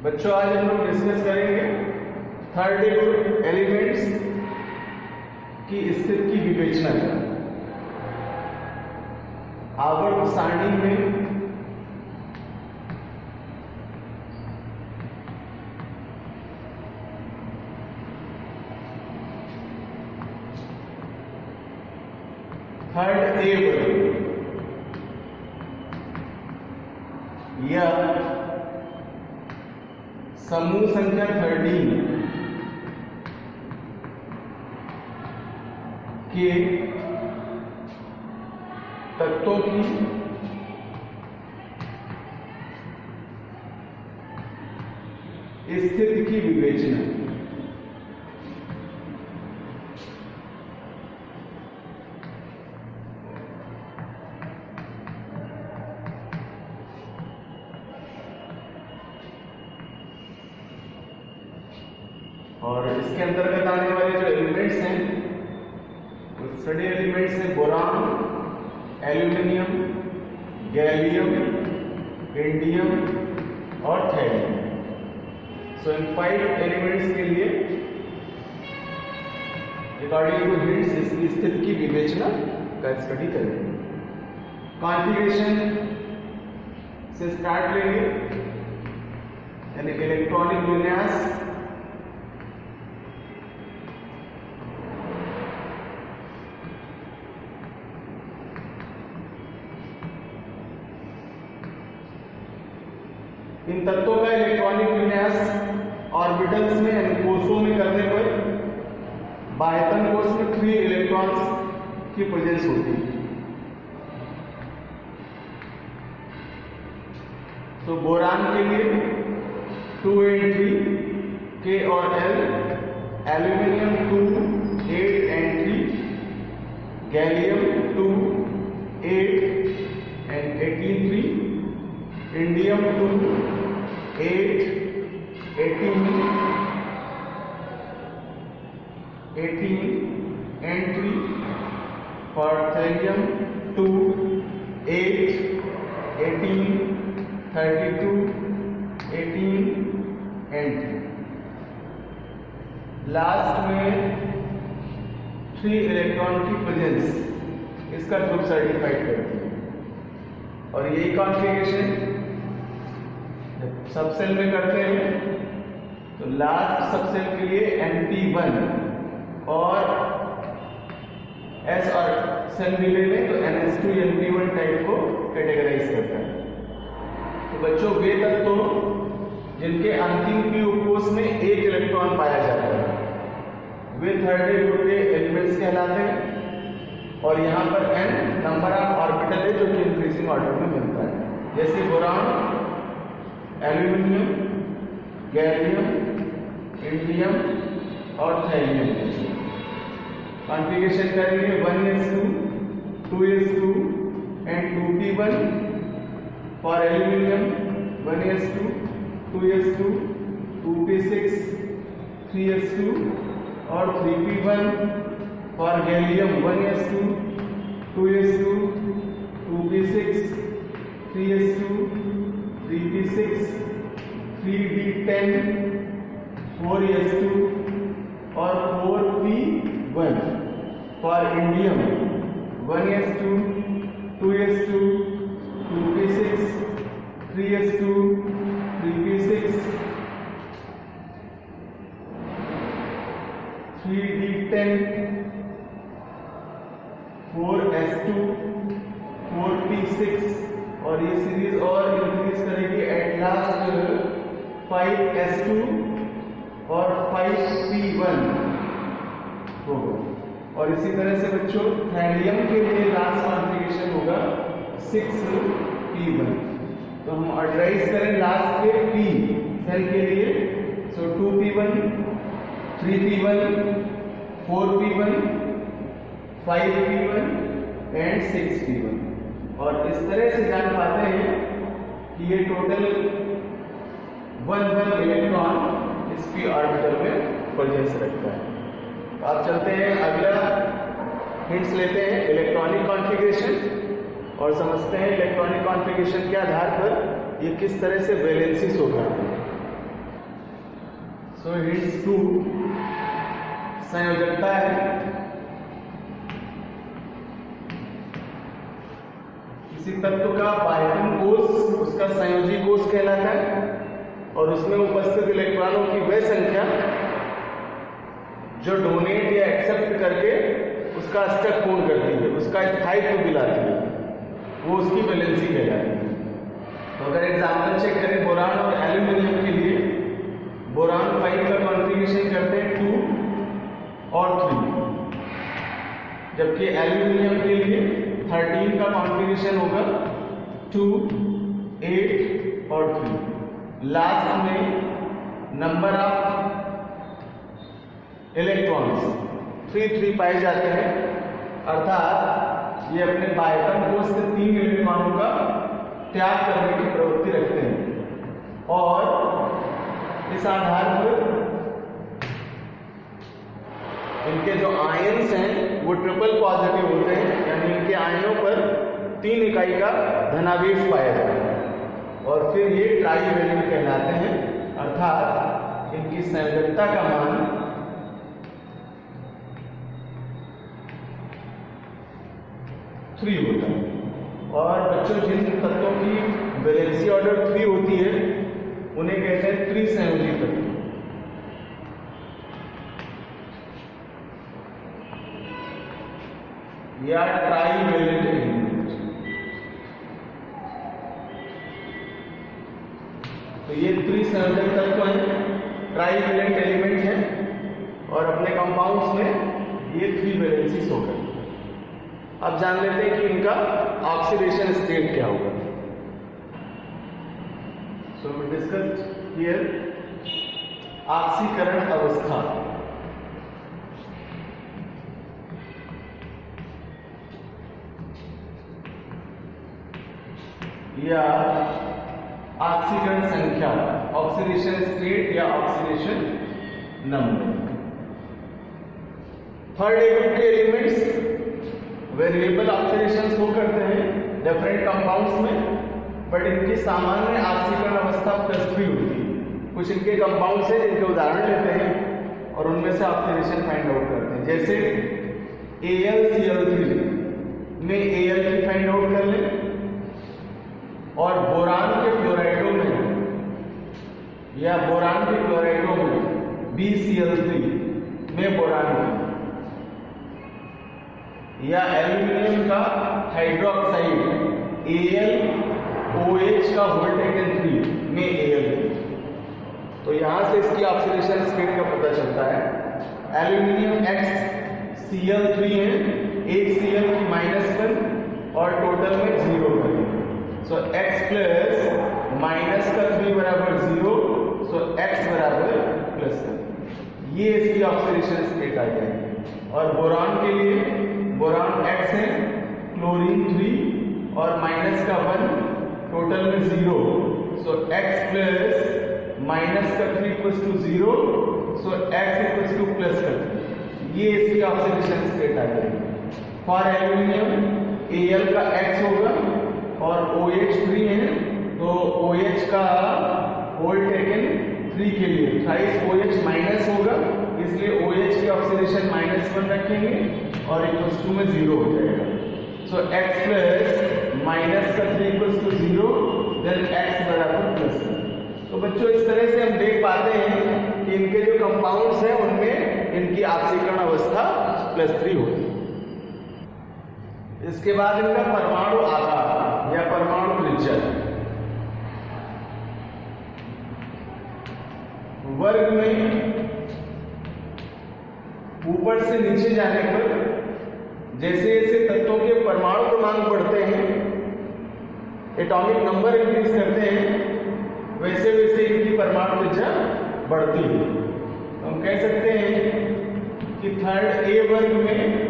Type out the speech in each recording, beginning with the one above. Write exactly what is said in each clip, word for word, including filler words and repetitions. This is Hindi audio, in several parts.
बच्चों आज हम लोग डिस्कस करेंगे थर्ड ग्रुप एलिमेंट्स की स्थिति की विवेचना। आवर्त सारणी में थर्ड ए या समूह संख्या थर्टीन के तत्वों की स्थिति की विवेचना। और इसके अंतर्गत आने वाले जो एलिमेंट्स हैं वो स्टडी एलिमेंट्स हैं बोरान, एल्यूमिनियम, गैलियम, इंडियम और थैलियम। सो इन फाइव एलिमेंट्स के लिए अकॉर्डिंग टू हिंट्स इसकी स्थिति की विवेचना का स्टडी करेंगे। कॉन्फ़िगरेशन से स्टार्ट लेंगे, यानी इलेक्ट्रॉनिक विन्यास। इन तत्वों का इलेक्ट्रॉनिक विन्यास ऑर्बिटल्स में यानी कोषों में करने पर बाह्यतम कोष में थ्री इलेक्ट्रॉन्स की प्रेजेंस होती है। तो बोरान के लिए टू एंड थ्री के और L, aluminium two eight and three, gallium two eight and eighteen three, indium two eight eighteen eighteen and three, for thallium two eight eighteen thirty two eighteen and three. Last में थ्री इलेक्ट्रॉन की प्रेजेंस इसका ग्रुप सर्टिफाइड करती है। और यही कॉन्फ़िगरेशन सब सेल में करते हैं तो लास्ट सब सेल के लिए एन पी वन और एस और सेल भी ले लें तो n s two n p one type को कैटेगराइज करता है। तो बच्चों वे तत्व जिनके अंतिम पी उपकोष में एक इलेक्ट्रॉन पाया जाता है वे थर्ड ग्रुप के एलिमेंट्स कहलाते हैं। और यहाँ पर एन नंबर ऑफ ऑर्बिटल है जो कि इंक्रीजिंग ऑर्डर में मिलता है, जैसे बोरान, एल्यूमिनियम, गैलियम, इंडियम और थैलियम। कॉन्फ़िगरेशन करेंगे one s two, two s two and two p one. For aluminium one s two, two s two, two p six, three s two और three p one. For gallium one s two, two s two, two p six, three s two, three p six, three d ten, four s two और four p one. For indium one s two, two s two, two p six, three s two, three p six, three d ten, four s two, four p six और ये सीरीज और इंक्रीज करेगी at last five s two और फाइव पी वन होगा। और इसी तरह से बच्चों थैलियम के लिए लास्ट कॉन्फ़िगरेशन होगा सिक्स पी वन। तो हम ऑर्डराइज करें लास्ट के पी सेल के लिए, so two p one, three p one, four p one, five p one and six p one. और इस तरह से जान पाते हैं कि ये टोटल वन वन इलेक्ट्रॉन इस पी ऑर्बिटल में प्रेजेंस रखता है। तो आप चलते हैं अगला हिंट्स लेते हैं इलेक्ट्रॉनिक कॉन्फ़िगरेशन और समझते हैं इलेक्ट्रॉनिक कॉन्फ़िगरेशन के आधार पर ये किस तरह से वैलेंसी शो करती है। सो हिट्स टू संयोजकता है। किसी तत्व का बायटन कोष उसका संयोजी कोष कहलाता है और उसमें उपस्थित इलेक्ट्रॉनों की वह संख्या जो डोनेट या एक्सेप्ट करके उसका अष्टक पूर्ण करती है, उसका स्थायित्व दिलाती है, वो उसकी वैलेंसी कहलाती है। तो अगर एग्जाम्पल चेक करें बोरान और एल्यूमिनियम के लिए, बोरान फाइव का कॉन्फ़िगरेशन करते हैं टू और थ्री, जबकि एल्यूमिनियम के लिए थर्टीन का कॉन्फ़िगरेशन होगा टू, एट और थ्री। लास्ट में number of electrons three three पाए जाते हैं, अर्थात ये अपने बायटन कोष से तीन इलेक्ट्रॉनों का त्याग करने की प्रवृत्ति रखते हैं और इस आधार पर इनके जो आयन्स हैं वो ट्रिपल पॉजिटिव होते हैं, यानी इनके आयनों पर तीन इकाई का धनावेश पाया जाता है और फिर ये ट्राईवैलेंट कहलाते हैं, अर्थात इनकी संयोजकता का मान थ्री होता है। और बच्चों जिन तत्वों की वैलेंसी ऑर्डर थ्री होती है उन्हें कहते हैं त्रिसंयोजी तत्व या ट्राईवैलेंट एलिमेंट। तो ये त्रिसंयोजक तत्व हैं, ट्राईवैलेंट एलिमेंट हैं और अपने कंपाउंड्स में ये थ्री वैलेंसी शो करते हैं। अब जान लेते हैं कि इनका ऑक्सीडेशन स्टेट क्या होगा। सो वी डिस्कस्ड हियर ऑक्सीकरण अवस्था। या ऑक्सीकरण संख्या, ऑक्सीडेशन स्टेट या ऑक्सीडेशन नंबर। थर्ड ग्रुप के एलिमेंट्स वेरिएबल ऑक्सीडेशन शो करते हैं डिफरेंट कंपाउंड्स में, बट इनकी सामान्य ऑक्सीकरण अवस्था प्लस थ्री होती है। कुछ इनके कंपाउंड्स हैं जिनके उदाहरण लेते हैं और उनमें से ऑक्सीडेशन फाइंड आउट करते हैं, जैसे A L C L three में ए एल की फाइंड आउट कर लें और बोरान के क्लोराइडों में या बोरान के क्लोराइडों में बी सी एल थ्री में बोरान या एल्यूमिनियम का hydroxide A L O H का होल टेकन थ्री में ए एल। तो यहां से इसकी ऑक्सीडेशन स्टेट का पता चलता है। Aluminium X C L three है, एक सी एल की माइनस वन और टोटल में जीरो है। सो एक्स प्लस माइनस का थ्री बराबर जीरो, सो एक्स बराबर प्लस का, ये इसकी ऑक्सीडेशन स्टेट आ जाएगी। और बोरान के लिए बोरान एक्स है, क्लोरीन थ्री और माइनस का वन, टोटल में zero, so X plus minus का three equals to zero, so X equals to plus का थ्री, ये इसकी ऑक्सीडेशन स्टेट आ जाएगी। फॉर एल्यूमिनियम ए एल का एक्स होगा और ओ एच थ्री है, तो ओ एच का होल टेकन थ्री के लिए थ्राइस ओ एच माइनस होगा, इसलिए ओ एच की ऑक्सीडेशन माइनस वन रखेंगे और इक्वल्स टू में जीरो हो जाएगा। सो एक्स प्लस माइनस का three equals to zero, then X बराबर प्लस। तो बच्चों इस तरह से हम देख पाते हैं कि इनके जो कंपाउंड्स हैं उनमें इनकी ऑक्सीकरण अवस्था प्लस थ्री होती है। इसके बाद इनका परमाणु आकार या परमाणु त्रिज्या। वर्ग में ऊपर से नीचे जाने पर जैसे जैसे तत्वों के परमाणु क्रमांक बढ़ते हैं, एटॉमिक नंबर इंक्रीज करते हैं, वैसे वैसे इनकी परमाणु त्रिज्या बढ़ती है। तो हम कह सकते हैं कि थर्ड ए वर्ग में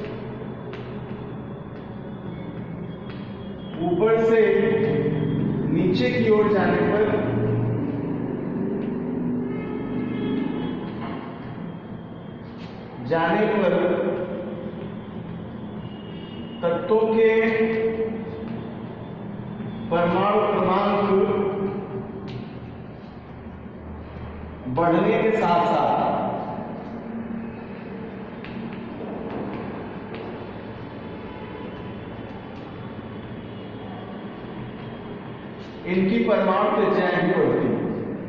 ऊपर से नीचे की ओर जाने पर जाने पर तत्वों के परमाणु क्रमांक बढ़ने के साथ साथ इनकी परमाणु त्रिज्याएं भी बढ़ती हैं।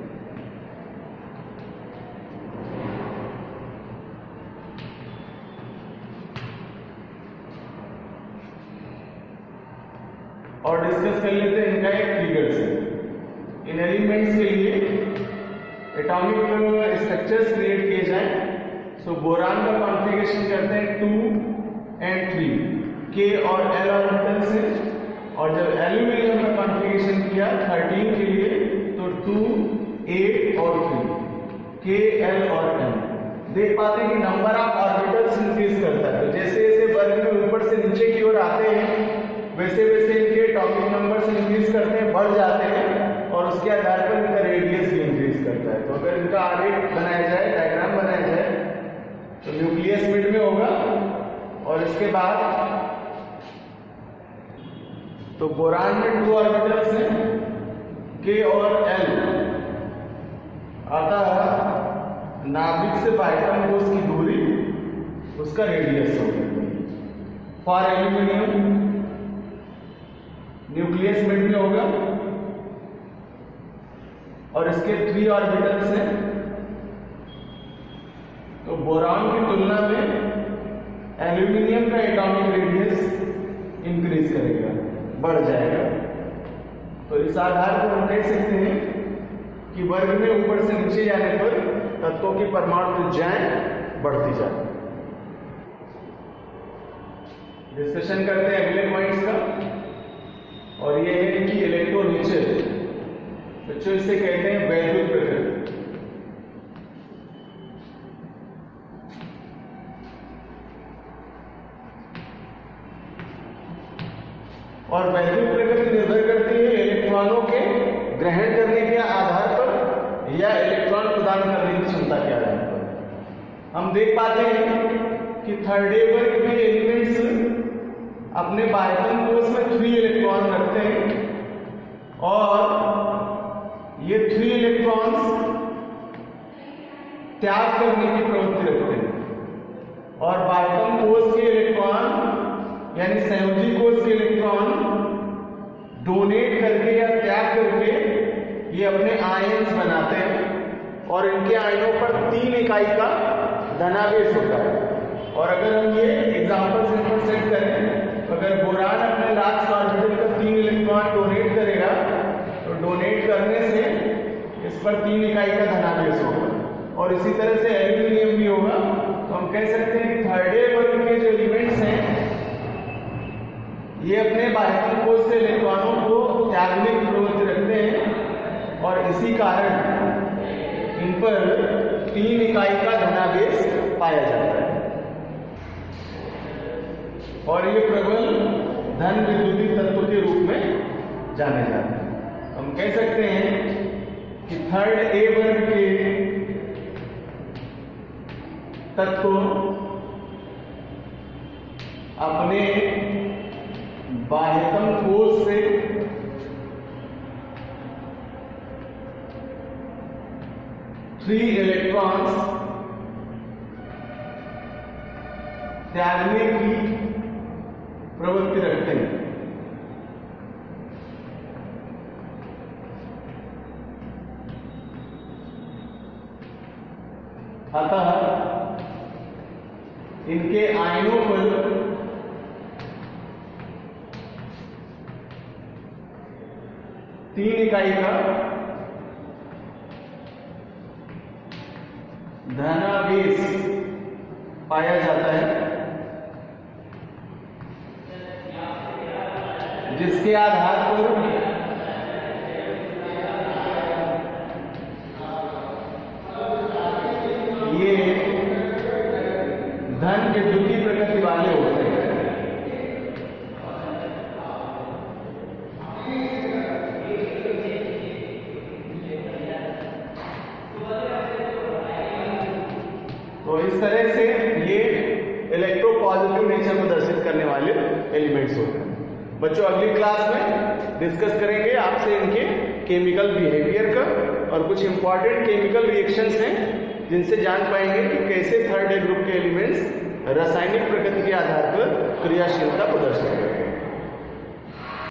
और डिस्कस कर लेते हैं इनका एक फिगर से। इन एलिमेंट्स के लिए एटॉमिक स्ट्रक्चर्स क्रिएट किए जाएं। सो बोरान का कॉन्फ़िगरेशन करते हैं टू एंड थ्री, के और एल ऑर्बिटल से। और जब एल्यूमिनियम का कॉन्फ़िगरेशन किया थर्टीन के लिए तो टू, एट और थ्री, के, एल और एम। देख पाते हैं कि नंबर ऑफ ऑर्बिटल्स इंक्रीज करता है। तो जैसे जैसे वर्ग में ऊपर से नीचे की ओर आते हैं वैसे वैसे इनके एटॉमिक नंबर्स इंक्रीज करते हैं, बढ़ जाते हैं, और उसके आधार पर इनका रेडियस भी इंक्रीज करता है। तो अगर इनका आरेख बनाया जाए, डायग्राम बनाया जाए, तो न्यूक्लियस मिड में होगा और इसके बाद तो बोरान में टू ऑर्बिटल्स हैं, के और एल। अतः नाभिक से बाइटम कोष की दूरी उसका रेडियस होगा। फॉर एल्यूमिनियम न्यूक्लियस मिड में होगा और इसके थ्री ऑर्बिटल्स हैं। तो बोरान की तुलना में एल्यूमिनियम का एटॉमिक रेडियस इंक्रीज करेगा, बढ़ जाएगा। तो इस आधार पर हम कह सकते हैं कि वर्ग में ऊपर से नीचे जाने पर तत्वों की परमाणु त्रिज्याएं बढ़ती जाती है। डिस्कशन करते हैं अगले पॉइंट्स का, और ये है कि इलेक्ट्रोनेचर। बच्चों इसे कहते हैं वैद्युत प्रकृति। और वैद्युत प्रकृति निर्भर करती है इलेक्ट्रॉनों के ग्रहण करने के आधार पर या इलेक्ट्रॉन प्रदान करने की क्षमता के आधार पर। हम देख पाते हैं कि थर्ड डे वर्ग के एलिमेंट्स अपने बायतन कोष में थ्री इलेक्ट्रॉन रखते हैं और ये थ्री इलेक्ट्रॉन्स त्याग करने की प्रवृत्ति रखते हैं। और बायतन कोष के इलेक्ट्रॉन यानी संयोजी कोष के इलेक्ट्रॉन डोनेट करके या त्याग करके ये अपने आयन्स बनाते हैं और इनके आयनों पर तीन इकाई का धनावेश होता है। और अगर हम ये एग्जाम्पल सिंपल सेट करें, अगर बोरान अपने लास्ट ऑर्बिटल का तीन इलेक्ट्रॉन डोनेट करेगा तो डोनेट करने से इस पर तीन इकाई का धनावेश होगा। और इसी तरह से एल्यूमिनियम भी होगा। तो हम कह सकते हैं कि थर्ड डे वर्ग के जो एलिमेंट्स हैं ये अपने बाह्य कोश से इलेक्ट्रॉनों को त्यागने की प्रवृत्ति रखते हैं और इसी कारण इन पर तीन इकाई का धनावेश पाया जाता है। और ये प्रबल धन विद्युतीय तत्व के रूप में जाने जाते हैं। हम कह सकते हैं कि थर्ड ए वर्ग के तत्व अपने बाह्यतम कोश से थ्री इलेक्ट्रॉन्स त्यागने की प्रवृत्ति रखते हैं। अतः इनके आयनों पर तीन इकाई का धनावेश पाया जाता है, जिसके आधार पर ये धन विद्युतीय प्रकृति वाले होते हैं। तो इस तरह से ये इलेक्ट्रो पॉजिटिव नेचर को दर्शित करने वाले एलिमेंट्स होते हैं। बच्चों अगली क्लास में डिस्कस करेंगे आपसे इनके केमिकल बिहेवियर का और कुछ कुछ इंपॉर्टेंट केमिकल रिएक्शंस हैं जिनसे जान पाएंगे कि कैसे थर्ड ए ग्रुप के एलिमेंट्स रासायनिक प्रकृति के आधार पर क्रियाशीलता प्रदर्शित करते हैं।